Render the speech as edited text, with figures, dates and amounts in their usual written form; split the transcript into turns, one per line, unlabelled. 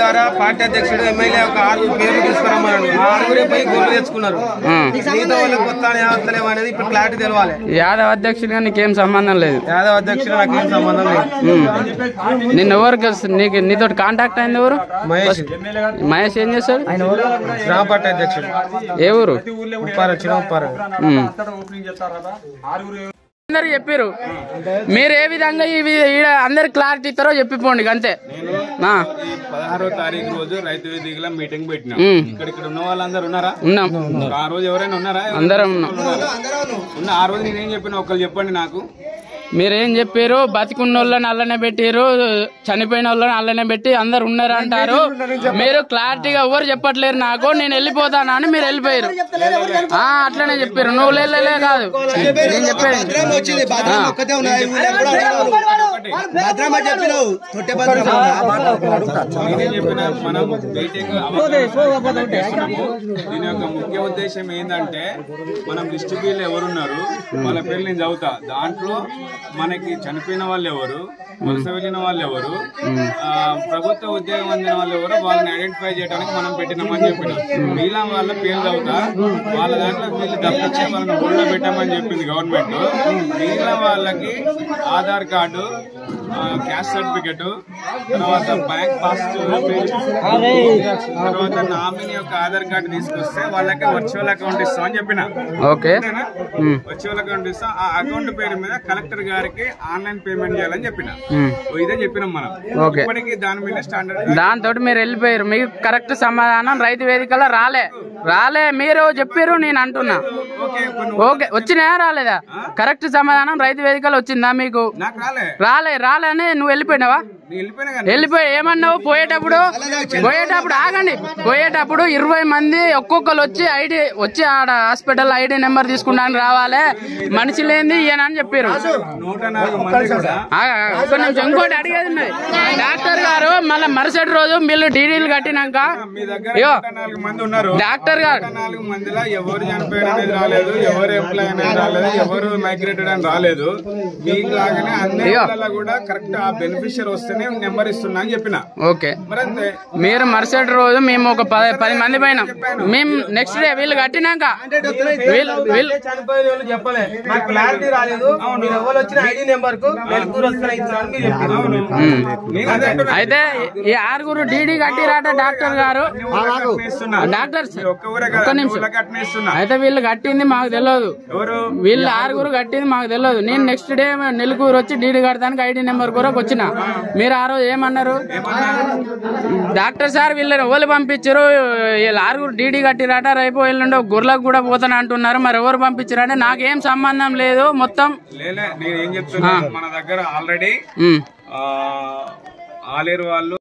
ద్వారా పార్టీ అధ్యక్షుడు ఎమ్మెల్యే ఒక 6 పేర్లు తీసుకురమ్మన్నాడు. 6 పోయి గోళ్ళు తెచ్చుకున్నారు. మిగతా వాళ్ళకి కొత్త వస్తలేవు అనేది ఇప్పుడు క్లారిటీ తెలవాలి.
యాదవ్ అధ్యక్షుడిగా నీకేం సంబంధం లేదు.
యాదవ్ అధ్యక్షుడు నాకేం సంబంధం లేదు.
నిన్న ఎవరు నీతో కాంటాక్ట్ అయింది ఎవరు?
మహేష్.
మహేష్ ఏం చేస్తాడు?
గ్రామ పార్టీ అధ్యక్షుడు.
ఏ ఊరు?
ఉప్పారు.
అందరు చెప్పారు. మీరు ఏ విధంగా అందరు క్లారిటీ ఇస్తారో చెప్పిపోండి అంతే.
16వ తారీఖు రోజు రైతు వేదికలో మీటింగ్ పెట్టినా. ఇక్కడ ఉన్న వాళ్ళందరూ ఉన్నారా?
ఉన్నాం.
ఆ రోజు ఎవరైనా ఉన్నారా?
అందరం ఉన్నాం.
ఆ రోజు నేనేం చెప్పిన ఒకళ్ళు చెప్పండి నాకు.
మీరేం చెప్పారు? బతికున్న వాళ్ళని అల్లనే పెట్టారు, చనిపోయిన వాళ్ళని అల్లనే పెట్టి అందరు ఉన్నారు అంటారు. మీరు క్లారిటీగా ఎవరు చెప్పట్లేరు నాకు. నేను వెళ్ళిపోతాను అని మీరు వెళ్ళిపోయారు. అట్లనే చెప్పారు. నువ్వు లేలే కాదు నేను చెప్పేది.
దీని యొక్క ముఖ్య ఉద్దేశం ఏంటంటే మనం లిస్ట్ బిల్ ఎవరున్నారు వాళ్ళ పేర్లు నేను చదువుతా. దాంట్లో మనకి చనిపోయిన వాళ్ళు ఎవరు, వలస వెళ్ళిన వాళ్ళు ఎవరు, ప్రభుత్వ ఉద్యోగం అందిన వాళ్ళు ఎవరు, వాళ్ళని ఐడెంటిఫై చేయడానికి మనం పెట్టినామని చెప్పినాం. మిగిలిన వాళ్ళ పేర్లు చదువుతా. వాళ్ళ దాంట్లో వీళ్ళు తప్పించి వాళ్ళని ఊళ్ళో పెట్టామని చెప్పింది గవర్నమెంట్. మిగిలిన వాళ్ళకి ఆధార్ కార్డు, క్యాస్ట్ సర్టిఫికెట్, తర్వాత బ్యాంక్ పాస్, తర్వాత నామినీ యొక్క ఆధార్ కార్డు తీసుకొస్తే వాళ్ళకి వర్చువల్ అకౌంట్ ఇస్తామని చెప్పిన. వర్చువల్ అకౌంట్ ఇస్తాం. ఆ అకౌంట్ పేరు మీద కలెక్టర్ గారికి ఆన్లైన్ పేమెంట్ చేయాలని చెప్పిన. ఇదే చెప్పినాం మనం. ఇప్పటికీ దాని మీద స్టాండర్డ్.
దాంతో మీరు వెళ్ళిపోయారు. మీకు కరెక్ట్ సమాధానం రైతు వేదికలో రాలే. మీరు చెప్పారు, నేను అంటున్నా. ఓకే, వచ్చినాయా రాలేదా? కరెక్ట్ సమాధానం రైతు వేదికలో వచ్చిందా మీకు? రాలే అని నువ్వు వెళ్ళిపోయినావా? వెళ్ళిపోయి ఏమన్నావు? పోయేటప్పుడు ఆగండి. పోయేటప్పుడు 20 మంది ఒక్కొక్కరు వచ్చి ఆడ హాస్పిటల్ ఐడి నెంబర్ తీసుకున్నాను రావాలి, మనిషి లేని ఈయన అని చెప్పారు. ఒక నిమిషం, ఇంకోటి అడిగేది ఉన్నది. డాక్టర్ గారు మళ్ళీ మరుసటి రోజు వీళ్ళు డీడీలు కట్టినాక డాక్టర్ గారు
4 మందిలో ఎవరు చనిపోయారు అనేది రాలేదు, ఎవరు ఎంప్లాయ్ అనేది రాలేదు, ఎవరు మైగ్రేటెడ్ అని రాలేదు. మీకు లాగానే అన్ని కూడా కరెక్ట్ ఆ బెనిఫిషియర్ వస్తేనే నెంబర్ ఇస్తున్నా అని చెప్పిన.
ఓకే, మీరు మరుసటి రోజు మేము ఒక 10 మంది పోయినాం. మేము నెక్స్ట్ డే వీళ్ళు కట్టినాక
చెప్పలే, నాకు క్లారిటీ రాలేదు.
అయితే ఈ 6 డీడీ కట్టిరాట డాక్టర్ గారు. డాక్టర్ ఒక్క నిమిషం. అయితే వీళ్ళు కట్టింది మాకు తెలియదు. వీళ్ళు 6 కట్టింది మాకు తెలియదు. నేను నెక్స్ట్ డే నెల్లూరు వచ్చి డీడీ కడతానికి ఐడి నెంబర్ కూడా వచ్చిన. మీరు ఆ రోజు ఏమన్నారు? డాక్టర్ సార్ వీళ్ళని ఎవరు పంపించారు? వీళ్ళు 6 డీడీ కట్టిరాట, రేపు ఎల్లుండో గుర్లకు కూడా పోతాను అంటున్నారు. మరి ఎవరు పంపించారంటే నాకేం సంబంధం లేదు. మొత్తం
నేనేం చెప్తున్నా, మన దగ్గర ఆల్రెడీ ఆలేరు వాళ్ళు